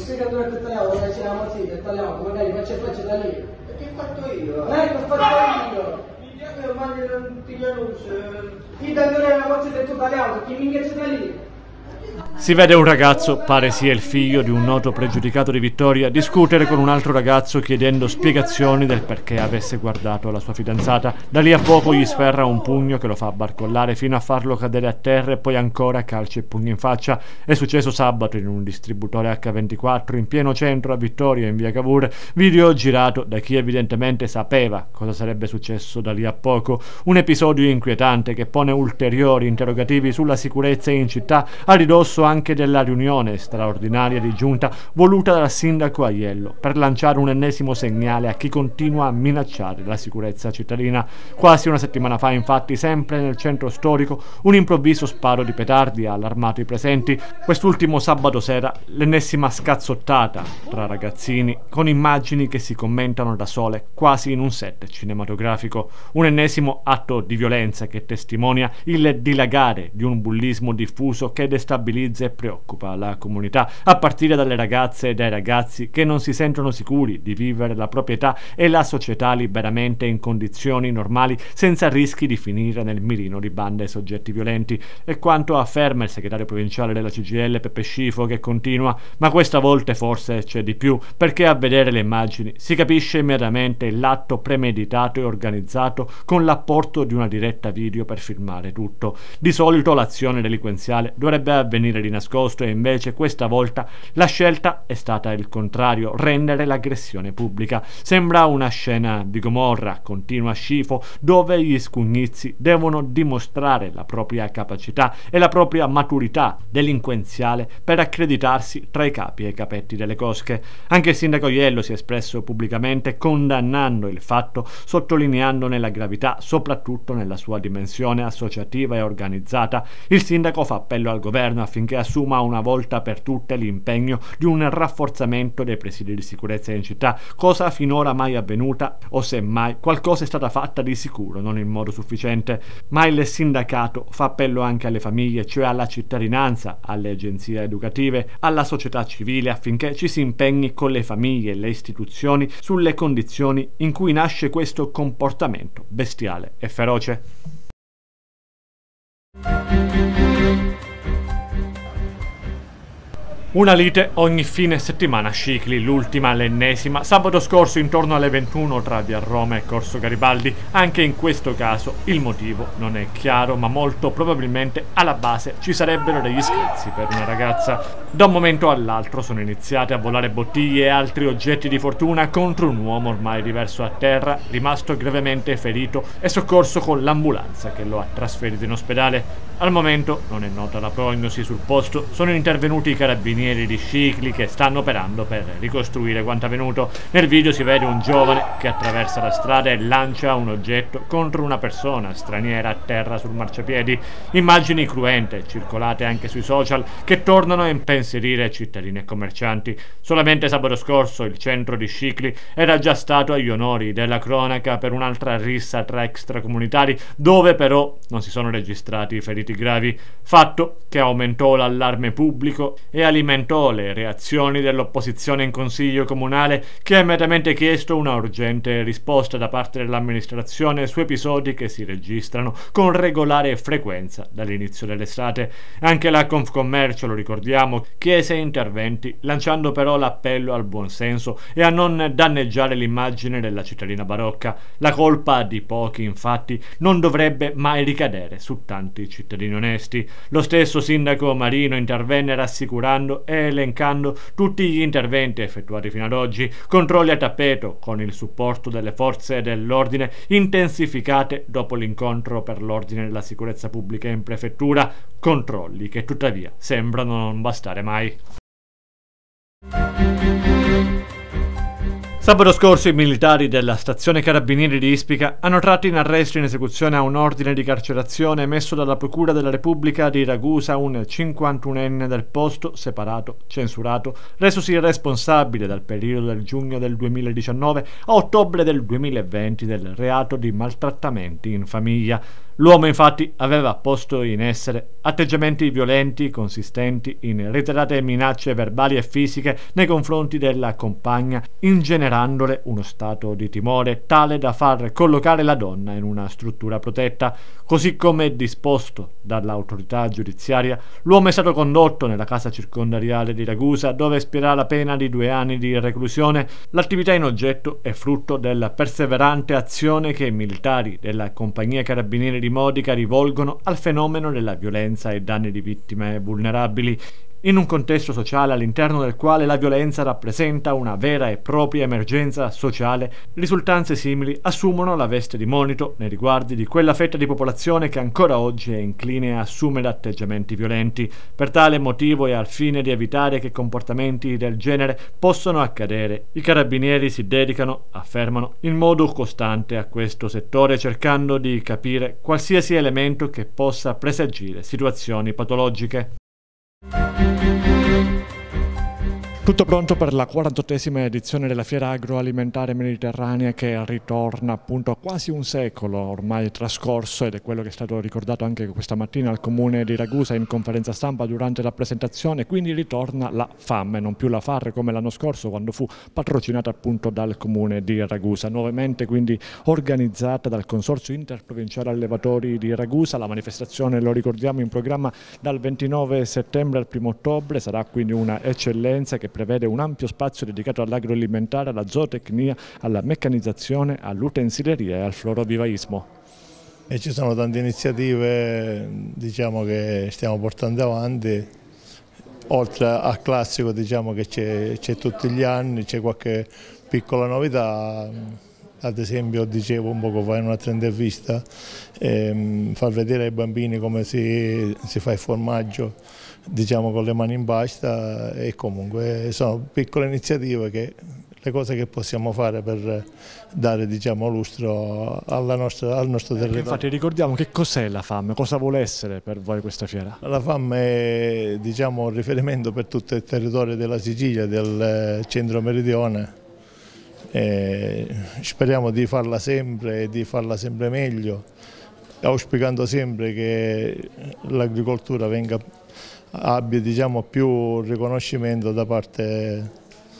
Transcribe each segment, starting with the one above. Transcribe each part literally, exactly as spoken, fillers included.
spiega dove che tagliamo, dove c'è la mozzetta e tagliamo, magari faccio e faccio da lì. E che ho fatto io? Eh, che ho fatto io? Io mangio tutti gli annunci. Chi tagliare la mozzetta e tu tagliamo, chi mi piace da lì? Si vede un ragazzo, pare sia il figlio di un noto pregiudicato di Vittoria, discutere con un altro ragazzo chiedendo spiegazioni del perché avesse guardato la sua fidanzata. Da lì a poco gli sferra un pugno che lo fa barcollare fino a farlo cadere a terra e poi ancora calci e pugni in faccia. È successo sabato in un distributore acca ventiquattro in pieno centro a Vittoria in via Cavour, video girato da chi evidentemente sapeva cosa sarebbe successo da lì a poco. Un episodio inquietante che pone ulteriori interrogativi sulla sicurezza in città a ridosso anche della riunione straordinaria di giunta voluta dal sindaco Aiello per lanciare un ennesimo segnale a chi continua a minacciare la sicurezza cittadina. Quasi una settimana fa, infatti, sempre nel centro storico, un improvviso sparo di petardi ha allarmato i presenti. Quest'ultimo sabato sera l'ennesima scazzottata tra ragazzini con immagini che si commentano da sole quasi in un set cinematografico. Un ennesimo atto di violenza che testimonia il dilagare di un bullismo diffuso che destabilizza e preoccupa la comunità, a partire dalle ragazze e dai ragazzi che non si sentono sicuri di vivere la proprietà e la società liberamente in condizioni normali senza rischi di finire nel mirino di bande e soggetti violenti. È quanto afferma il segretario provinciale della C G I L Peppe Scifo, che continua: ma questa volta forse c'è di più, perché a vedere le immagini si capisce immediatamente l'atto premeditato e organizzato con l'apporto di una diretta video per filmare tutto. Di solito l'azione delinquenziale dovrebbe avvenire di nascosto e invece questa volta la scelta è stata il contrario: rendere l'aggressione pubblica. Sembra una scena di Gomorra, continua Scifo, dove gli scugnizi devono dimostrare la propria capacità e la propria maturità delinquenziale per accreditarsi tra i capi e i capetti delle cosche. Anche il sindaco Aiello si è espresso pubblicamente condannando il fatto, sottolineandone la gravità soprattutto nella sua dimensione associativa e organizzata. Il sindaco fa appello al governo affinché assuma una volta per tutte l'impegno di un rafforzamento dei presidi di sicurezza in città, cosa finora mai avvenuta, o semmai qualcosa è stata fatta di sicuro non in modo sufficiente. Ma il sindacato fa appello anche alle famiglie, cioè alla cittadinanza, alle agenzie educative, alla società civile, affinché ci si impegni con le famiglie e le istituzioni sulle condizioni in cui nasce questo comportamento bestiale e feroce. Una lite ogni fine settimana a Scicli, l'ultima, l'ennesima, sabato scorso intorno alle ventuno tra via Roma e Corso Garibaldi. Anche in questo caso il motivo non è chiaro, ma molto probabilmente alla base ci sarebbero degli screzi per una ragazza. Da un momento all'altro sono iniziate a volare bottiglie e altri oggetti di fortuna contro un uomo ormai riverso a terra, rimasto gravemente ferito e soccorso con l'ambulanza che lo ha trasferito in ospedale. Al momento non è nota la prognosi sul posto, sono intervenuti i carabinieri di Scicli che stanno operando per ricostruire quanto avvenuto. Nel video si vede un giovane che attraversa la strada e lancia un oggetto contro una persona straniera a terra sul marciapiedi. Immagini cruente circolate anche sui social che tornano a impensierire cittadini e commercianti. Solamente sabato scorso il centro di Scicli era già stato agli onori della cronaca per un'altra rissa tra extracomunitari, dove però non si sono registrati feriti gravi, fatto che aumentò l'allarme pubblico e alimentò le reazioni dell'opposizione in consiglio comunale, che ha immediatamente chiesto una urgente risposta da parte dell'amministrazione su episodi che si registrano con regolare frequenza dall'inizio dell'estate. Anche la Confcommercio, lo ricordiamo, chiese interventi, lanciando però l'appello al buonsenso e a non danneggiare l'immagine della cittadina barocca. La colpa di pochi, infatti, non dovrebbe mai ricadere su tanti cittadini onesti. Lo stesso sindaco Marino intervenne rassicurando e elencando tutti gli interventi effettuati fino ad oggi: controlli a tappeto con il supporto delle forze dell'ordine intensificate dopo l'incontro per l'ordine e la sicurezza pubblica in prefettura, controlli che tuttavia sembrano non bastare mai. Sabato scorso i militari della stazione carabinieri di Ispica hanno tratto in arresto in esecuzione a un ordine di carcerazione emesso dalla Procura della Repubblica di Ragusa un cinquantunenne del posto, separato, censurato, resosi responsabile dal periodo del giugno del duemiladiciannove a ottobre del duemilaventi del reato di maltrattamenti in famiglia. L'uomo infatti aveva posto in essere atteggiamenti violenti consistenti in reiterate minacce verbali e fisiche nei confronti della compagna, ingenerandole uno stato di timore tale da far collocare la donna in una struttura protetta. Così come disposto dall'autorità giudiziaria, l'uomo è stato condotto nella casa circondariale di Ragusa, dove espirà la pena di due anni di reclusione. L'attività in oggetto è frutto della perseverante azione che i militari della compagnia carabinieri di Modica rivolgono al fenomeno della violenza e danni di vittime vulnerabili, in un contesto sociale all'interno del quale la violenza rappresenta una vera e propria emergenza sociale. Risultanze simili assumono la veste di monito nei riguardi di quella fetta di popolazione che ancora oggi è incline a assumere atteggiamenti violenti. Per tale motivo e al fine di evitare che comportamenti del genere possano accadere, i carabinieri si dedicano, affermano, in modo costante a questo settore, cercando di capire qualsiasi elemento che possa presagire situazioni patologiche. Tutto pronto per la quarantottesima edizione della Fiera Agroalimentare Mediterranea, che ritorna appunto a quasi un secolo ormai trascorso, ed è quello che è stato ricordato anche questa mattina al Comune di Ragusa in conferenza stampa durante la presentazione. Quindi ritorna la FAM, non più la FAR come l'anno scorso, quando fu patrocinata appunto dal Comune di Ragusa, nuovamente quindi organizzata dal Consorzio Interprovinciale Allevatori di Ragusa. La manifestazione, lo ricordiamo, in programma dal ventinove settembre al primo ottobre, sarà quindi una eccellenza che prevede un ampio spazio dedicato all'agroalimentare, alla zootecnia, alla meccanizzazione, all'utensileria e al florovivaismo. E ci sono tante iniziative, diciamo, che stiamo portando avanti, oltre al classico, diciamo, che c'è tutti gli anni, c'è qualche piccola novità. Ad esempio, dicevo un poco fa in un'altra intervista, ehm, far vedere ai bambini come si, si fa il formaggio, diciamo, con le mani in pasta, e comunque sono piccole iniziative, che le cose che possiamo fare per dare, diciamo, lustro alla nostra, al nostro territorio. Infatti ricordiamo che cos'è la FAM, cosa vuole essere per voi questa fiera? La FAM è, diciamo, un riferimento per tutto il territorio della Sicilia, del centro meridione. E speriamo di farla sempre e di farla sempre meglio, auspicando sempre che l'agricoltura venga, abbia, diciamo, più riconoscimento da parte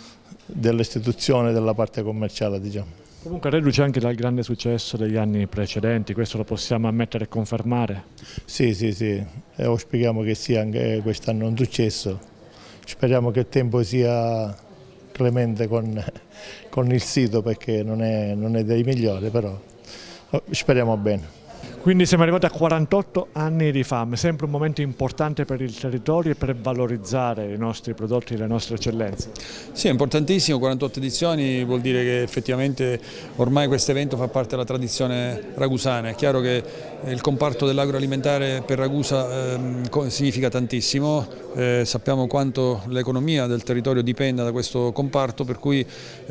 dell'istituzione, della parte commerciale, diciamo. Comunque reduce anche dal grande successo degli anni precedenti, questo lo possiamo ammettere e confermare? Sì, sì, sì, e auspichiamo che sia anche quest'anno un successo. Speriamo che il tempo sia clemente con, con il sito, perché non è, non è dei migliori, però speriamo bene. Quindi siamo arrivati a quarantotto anni di FAM, sempre un momento importante per il territorio e per valorizzare i nostri prodotti e le nostre eccellenze. Sì, è importantissimo, quarantotto edizioni vuol dire che effettivamente ormai questo evento fa parte della tradizione ragusana. È chiaro che il comparto dell'agroalimentare per Ragusa eh, significa tantissimo, eh, sappiamo quanto l'economia del territorio dipenda da questo comparto, per cui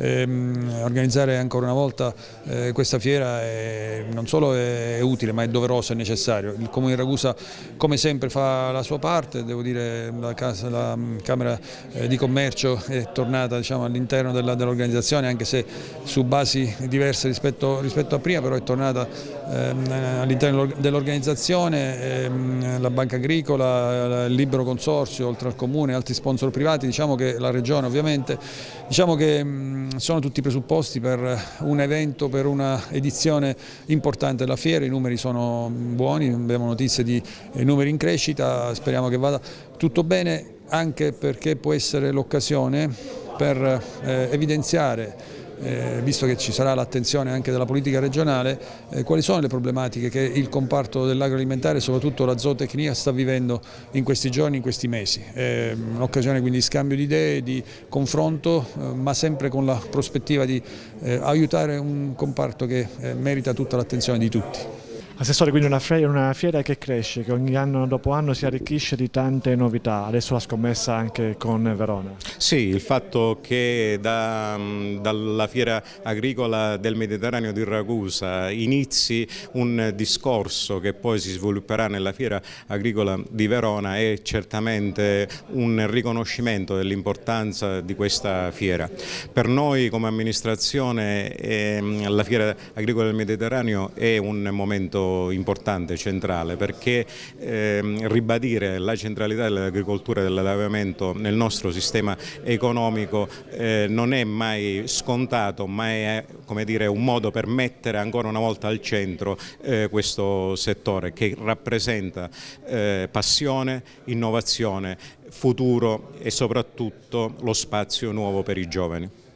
ehm, organizzare ancora una volta eh, questa fiera è, non solo è utile, ma è doveroso e necessario. Il Comune di Ragusa, come sempre, fa la sua parte. Devo dire, la, casa, la Camera di Commercio è tornata, diciamo, all'interno dell'organizzazione, anche se su basi diverse rispetto, rispetto a prima, però è tornata ehm, all'interno dell'organizzazione. Ehm, la Banca Agricola, il Libero Consorzio, oltre al Comune, altri sponsor privati, diciamo che la Regione ovviamente, diciamo che mh, sono tutti presupposti per un evento, per una edizione importante della fiera. I numeri sono buoni, abbiamo notizie di numeri in crescita, speriamo che vada tutto bene, anche perché può essere l'occasione per eh, evidenziare, eh, visto che ci sarà l'attenzione anche della politica regionale, eh, quali sono le problematiche che il comparto dell'agroalimentare e soprattutto la zootecnia sta vivendo in questi giorni, in questi mesi. È un'occasione quindi di scambio di idee, di confronto, eh, ma sempre con la prospettiva di eh, aiutare un comparto che eh, merita tutta l'attenzione di tutti. Assessore, quindi una fiera, una fiera che cresce, che ogni anno dopo anno si arricchisce di tante novità, adesso la scommessa anche con Verona. Sì, il fatto che da, dalla fiera agricola del Mediterraneo di Ragusa inizi un discorso che poi si svilupperà nella fiera agricola di Verona è certamente un riconoscimento dell'importanza di questa fiera. Per noi come amministrazione eh, la fiera agricola del Mediterraneo è un momento elemento importante, centrale, perché eh, ribadire la centralità dell'agricoltura e dell'allevamento nel nostro sistema economico eh, non è mai scontato, ma è, come dire, un modo per mettere ancora una volta al centro eh, questo settore che rappresenta eh, passione, innovazione, futuro e soprattutto lo spazio nuovo per i giovani.